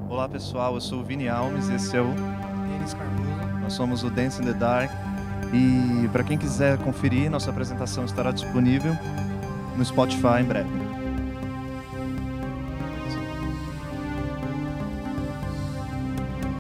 Olá pessoal, eu sou o Vini Almes, esse é o... Denis Cardoso. Nós somos o Dance in the Dark. E para quem quiser conferir, nossa apresentação estará disponível no Spotify em breve.